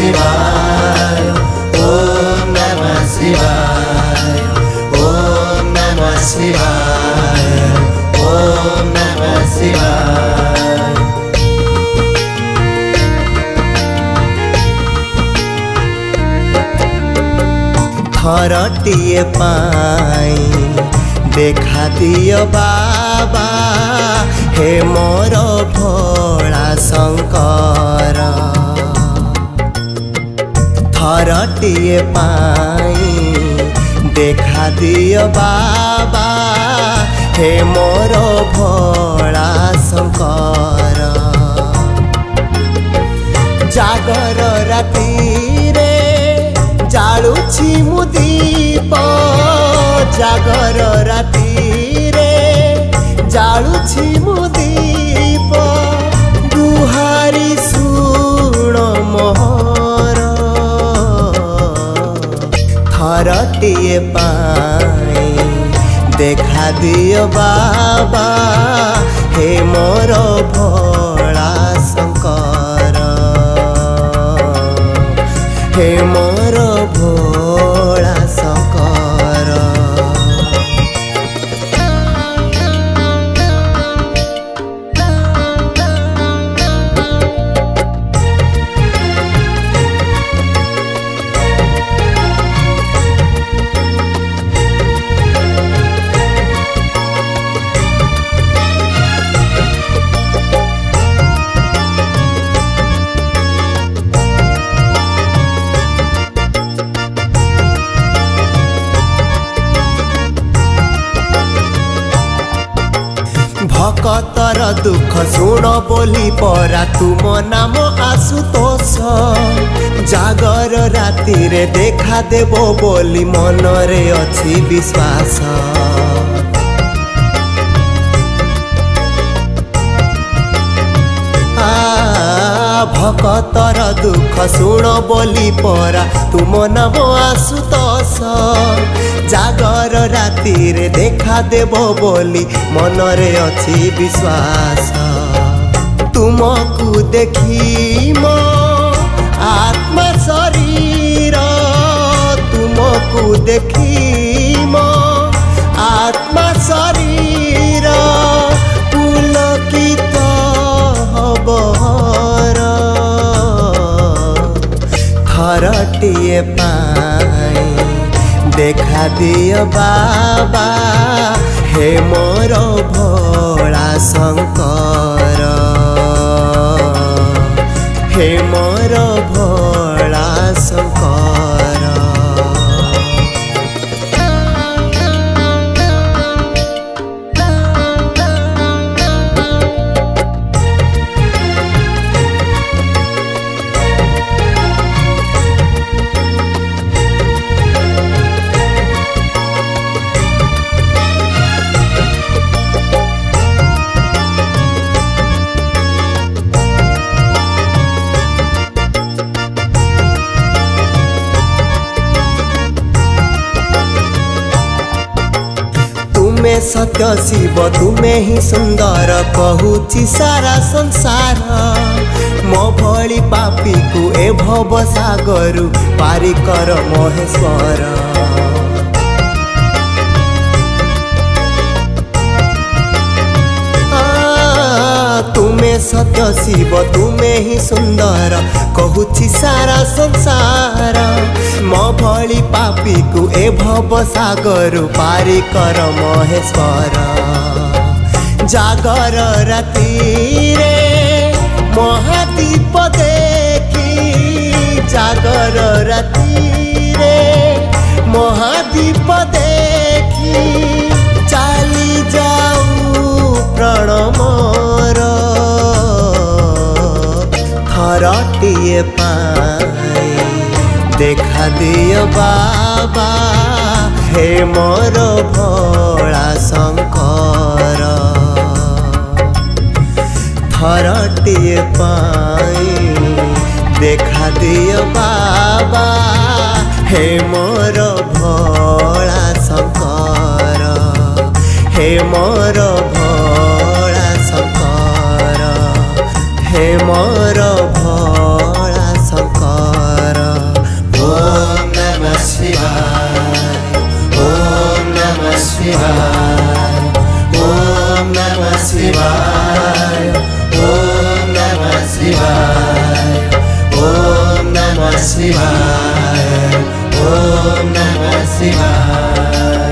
शिवाय ओम नमः शिवाय ओम नमः शिवाय ओम नमः शिवाय। थरटिए पाई देखा दियो बाबा हे मोर भोला शंकर। थरटिए पाई देखा दियो बाबा हे मोर भोला शंकर। जागर राती रे जालुछि मु दीप जागर राती रे जालुछि मु दीप दुहारी सुण मोहर। थरटिए पाई देखा दियो बाबा हे मोर भोला शंकर हे मोर भोला शंकर। भक्तर दुख शुण बोली परा तुम नाम आशुतोष। जागर राति रे देखा देबो बोली मनरे अछि विश्वास। भक्तर दुख शुण बोली परा तुम नाम आशुतोष। जागर राति रे देखा देबो बोली मनरे अछि विश्वास। तुमको देखी मो आत्मा शरीर तुमको देखी मो आत्मा शरीर पुलकित हबर। थरटिए पाई देखा दियो बाबा हे मोर भोला शंकर हे मोर भोला शंकर। तुम्हें सत्य शिव तुम्हें ही सुंदर कहूची सारा संसार। मो भली पापी को ए भव सागर पारी कर महेश्वर। तुम्हें सत्य शिव तुम्हें ही सुंदर कहूची सारा संसार। मो भली पापी को ए भव सागर पारी कर महेश्वर। जागर राती रे महादीप देखी जागर राती रे महादीप देखी चाली जाऊ प्राण मोर। थरटिए पाई देखा दियो बाबा हे मोर भोला शंकर। थरटिए पाई देखा दियो बाबा हे मोर भोला शंकर हे मोर भोला शंकर हे मोर भोला शंकर। शिवाय ओम नमः शिवाय ओम नमः शिवाय ओम नमः शिवाय।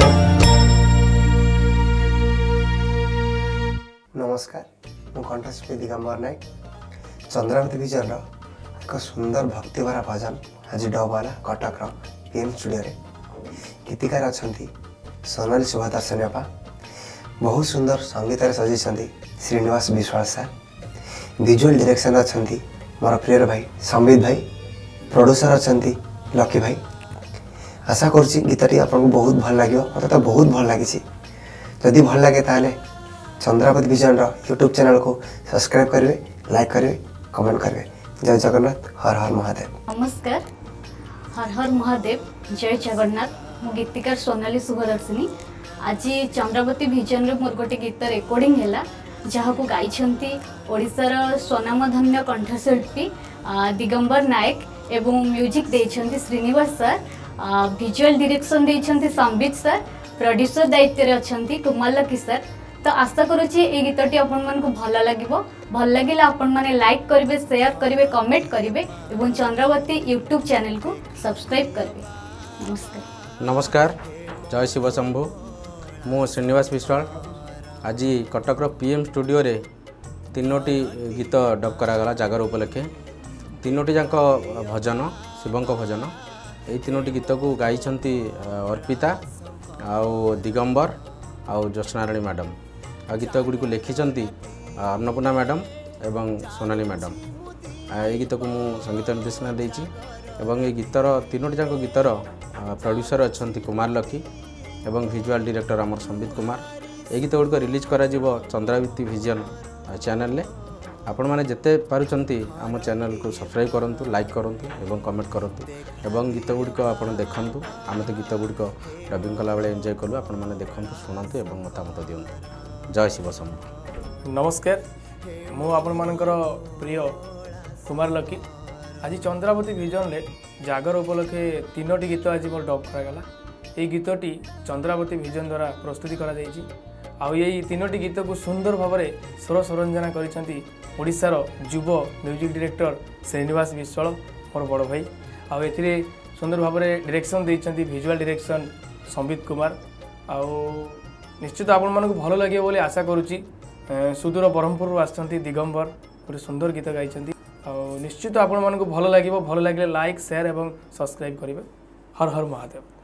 नमस्कार, मु कंठशिल्पी दिगंबर नायक। चंद्रावती विजन एक सुंदर भक्तिभरा भजन आज डबाला कटक पीएम स्टूडियो रे गीतिकार अच्छा सोनाली शुभदर्शन बापा, बहुत सुंदर संगीत सजी श्रीनिवास विश्वाल सार, विजुअल डायरेक्शन अच्छा मोर प्रिय भाई संबित भाई, प्रोड्यूसर अच्छा लकी भाई। आशा करुँची गीतटी आपको बहुत भल लगे, मतलब तो बहुत भल लगी। जदि भल लगे ताले चंद्रावती विजन यूट्यूब चैनल को सब्सक्राइब करेंगे, लाइक करेंगे, कमेंट करेंगे। जय जगन्नाथ, हर हर महादेव। नमस्कार, हर हर महादेव, जय जगन्नाथ। मु गीतिकार सोनाली शुभदर्शिनी। आज चंद्रावती विजन रे मोर गोटे गीत रेकर्डिंग है जहाँ को गाइछंती ओडिशार स्वनामधन्य कंठशिल्पी दिगंबर नायक एवं म्यूजिक देइछंती श्रीनिवास सर, विजुअल डायरेक्शन देइछंती संबित सर, प्रोड्यूसर दायित्व रे अछंती कुमार लकी सर। तो आशा करुँची ये गीतटी आपण मानकु भल लगिबो। भल लगिले आपण माने लाइक करिवे, शेयर करिवे, कमेंट करिवे एवं चंद्रावती यूट्यूब चैनल को सब्सक्राइब करिवे। नमस्कार। नमस्कार, जय शिव शंभु। मु श्रीनिवास विश्वाल। आज कटकर पीएम स्टूडियो रे तीनोटी गीत डब करागला जागर उपलक्षे। तीनोटी जाक भजन, शिवंक भजन। ये तीनोटी गीत को गाई अर्पिता आउ दिगंबर आउ ज्योत्स्नाराणी मैडम। आ गीत गुड़ी को लिखिंट अन्नपूर्णा मैडम एवं सोनाली मैडम। ये गीत को मु संगीत निर्देशना देती। ये गीतर तीनोटी जाक गीतर प्रोड्यूसर अच्छा कुमार लकी एवं विजुअल डायरेक्टर आमर संबित कुमार। ये गीत गुड़िक रिलीज कर चंद्रावती विजन चैनल ले। आपण मैंने जिते पारुचंती आम चैनल को सब्सक्राइब करूँ, लाइक करूँ एवं कमेंट करूँ एवं गीत गुड़िक आप देखूँ। आम तो गीत गुड़िक डबिंग कला बेले एंजॉय कलु। आपण मैंने देखूँ, शुणु एवं मतामत दिंतु। जय शिव शंभु। नमस्कार, मु आपण मानकर प्रिय कुमार लकी। आज चंद्रावती विजन रे जागर उपलक्षे तीनोटी गीत आज मोर डब करागला। ये गीतटी चंद्रावती विजन द्वारा प्रस्तुति करा जायछि। आउ यही तीनोटी गीत को सुंदर भाव में स्वर सरंजना करिसेंती ओडिशार युव म्यूजिक डायरेक्टर श्रीनिवास विश्वाल, मोर बड़ भाई। आउ एथिरे सुंदर भाव में डायरेक्शन देइछंती विजुअल डायरेक्शन संबित कुमार। आउ निश्चित आपण मानकु भल लगे बोली आशा करुच्ची। सुदूर ब्रह्मपुर आसछंती दिगंबर, गोटे सुंदर गीत गाइछंती। आउ निश्चित आपण मानकु भल लगे। भल लगे लाइक, शेयर एवं सब्सक्राइब करेंगे। हर हर महादेव।